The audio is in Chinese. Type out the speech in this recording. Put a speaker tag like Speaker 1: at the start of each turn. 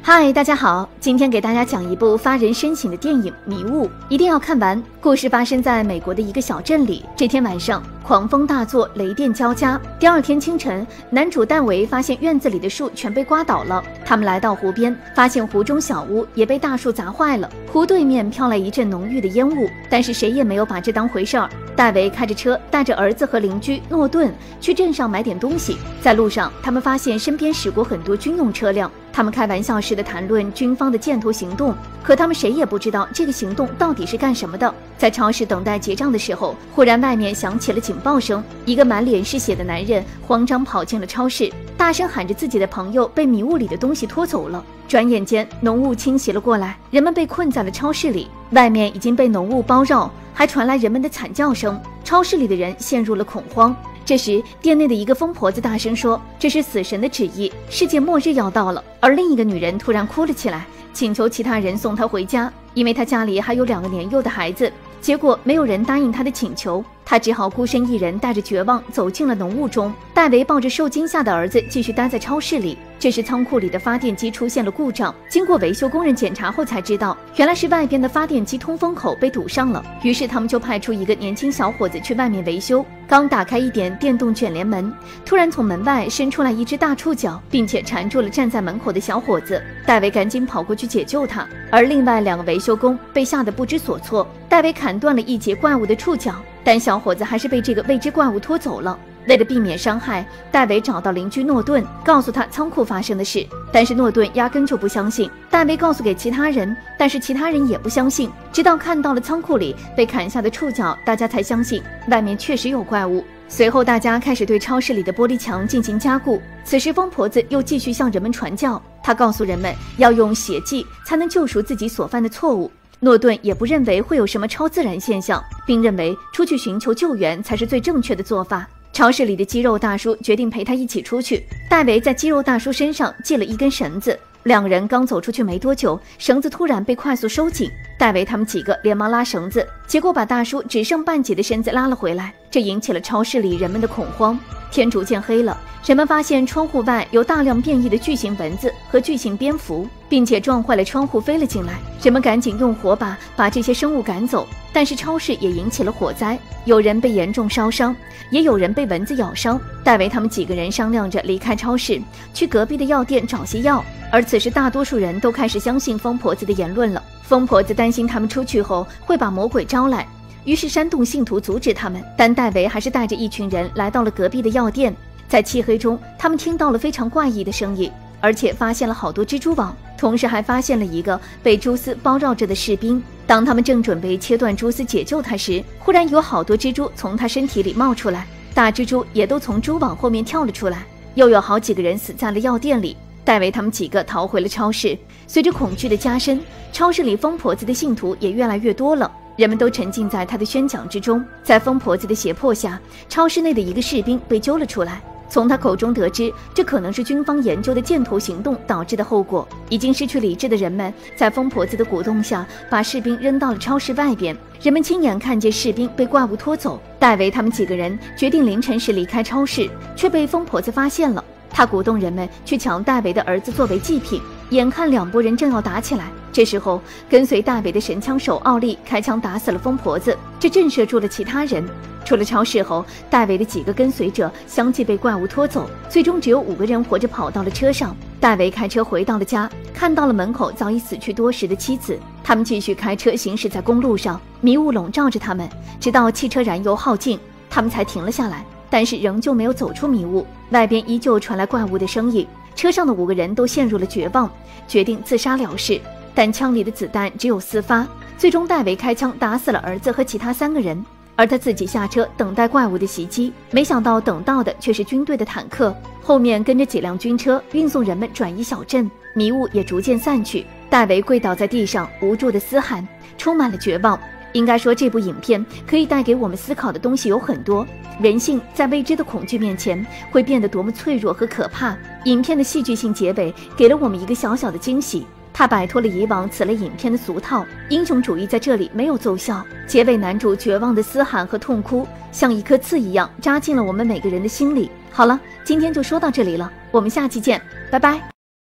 Speaker 1: 嗨，大家好，今天给大家讲一部发人深省的电影《迷雾》，一定要看完。故事发生在美国的一个小镇里。这天晚上，狂风大作，雷电交加。第二天清晨，男主戴维发现院子里的树全被刮倒了。他们来到湖边，发现湖中小屋也被大树砸坏了。湖对面飘来一阵浓郁的烟雾，但是谁也没有把这当回事儿。戴维开着车，带着儿子和邻居诺顿去镇上买点东西。在路上，他们发现身边驶过很多军用车辆。他们开玩笑似的谈论军方的箭头行动，可他们谁也不知道这个行动到底是干什么的。在超市等待结账的时候，忽然外面响起了警报声，一个满脸是血的男人慌张跑进了超市，大声喊着自己的朋友被迷雾里的东西拖走了。转眼间，浓雾侵袭了过来，人们被困在了超市里，外面已经被浓雾包绕，还传来人们的惨叫声。超市里的人陷入了恐慌。这时，店内的一个疯婆子大声说：“这是死神的旨意，世界末日要到了。”而另一个女人突然哭了起来，请求其他人送她回家，因为她家里还有2个年幼的孩子。结果没有人答应她的请求，她只好孤身一人带着绝望走进了浓雾中。戴维抱着受惊吓的儿子继续待在超市里。这时仓库里的发电机出现了故障，经过维修工人检查后才知道，原来是外边的发电机通风口被堵上了。于是他们就派出一个年轻小伙子去外面维修。刚打开一点电动卷帘门，突然从门外伸出来一只大触角，并且缠住了站在门口的小伙子。戴维赶紧跑过去解救他，而另外2个维修工被吓得不知所措。戴维砍断了一节怪物的触角，但小伙子还是被这个未知怪物拖走了。为了避免伤害，戴维找到邻居诺顿，告诉他仓库发生的事。但是诺顿压根就不相信。戴维告诉给其他人，但是其他人也不相信。直到看到了仓库里被砍下的触角，大家才相信外面确实有怪物。随后大家开始对超市里的玻璃墙进行加固。此时疯婆子又继续向人们传教，她告诉人们要用血祭才能救赎自己所犯的错误。诺顿也不认为会有什么超自然现象，并认为出去寻求救援才是最正确的做法。超市里的肌肉大叔决定陪他一起出去。戴维在肌肉大叔身上系了一根绳子，2个人刚走出去没多久，绳子突然被快速收紧。戴维他们几个连忙拉绳子，结果把大叔只剩半截的身子拉了回来，这引起了超市里人们的恐慌。天逐渐黑了，人们发现窗户外有大量变异的巨型蚊子和巨型蝙蝠，并且撞坏了窗户飞了进来。人们赶紧用火把这些生物赶走，但是超市也引起了火灾，有人被严重烧伤，也有人被蚊子咬伤。戴维他们几个人商量着离开超市，去隔壁的药店找些药。而此时大多数人都开始相信疯婆子的言论了。疯婆子担心他们出去后会把魔鬼招来，于是煽动信徒阻止他们，但戴维还是带着一群人来到了隔壁的药店。在漆黑中，他们听到了非常怪异的声音，而且发现了好多蜘蛛网，同时还发现了一个被蛛丝包绕着的士兵。当他们正准备切断蛛丝解救他时，忽然有好多蜘蛛从他身体里冒出来，大蜘蛛也都从蛛网后面跳了出来，又有好几个人死在了药店里。戴维他们几个逃回了超市。随着恐惧的加深，超市里疯婆子的信徒也越来越多了，人们都沉浸在他的宣讲之中。在疯婆子的胁迫下，超市内的一个士兵被揪了出来，从他口中得知，这可能是军方研究的箭头行动导致的后果。已经失去理智的人们在疯婆子的鼓动下，把士兵扔到了超市外边。人们亲眼看见士兵被怪物拖走。戴维他们几个人决定凌晨时离开超市，却被疯婆子发现了。他鼓动人们去抢戴维的儿子作为祭品。眼看2拨人正要打起来，这时候跟随戴维的神枪手奥利开枪打死了疯婆子，这震慑住了其他人。出了超市后，戴维的几个跟随者相继被怪物拖走，最终只有5个人活着跑到了车上。戴维开车回到了家，看到了门口早已死去多时的妻子。他们继续开车行驶在公路上，迷雾笼罩着他们，直到汽车燃油耗尽，他们才停了下来，但是仍旧没有走出迷雾。外边依旧传来怪物的声音，车上的5个人都陷入了绝望，决定自杀了事。但枪里的子弹只有4发，最终戴维开枪打死了儿子和其他3个人，而他自己下车等待怪物的袭击。没想到等到的却是军队的坦克，后面跟着几辆军车运送人们转移小镇。迷雾也逐渐散去，戴维跪倒在地上无助的嘶喊，充满了绝望。应该说，这部影片可以带给我们思考的东西有很多。人性在未知的恐惧面前会变得多么脆弱和可怕。影片的戏剧性结尾给了我们一个小小的惊喜，它摆脱了以往此类影片的俗套，英雄主义在这里没有奏效。结尾男主绝望的嘶喊和痛哭，像一颗刺一样扎进了我们每个人的心里。好了，今天就说到这里了，我们下期见，拜拜。